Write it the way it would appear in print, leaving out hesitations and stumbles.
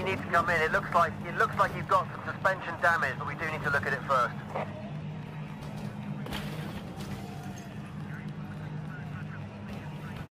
you need to come in. It looks like you've got some suspension damage, but we do need to look at it first.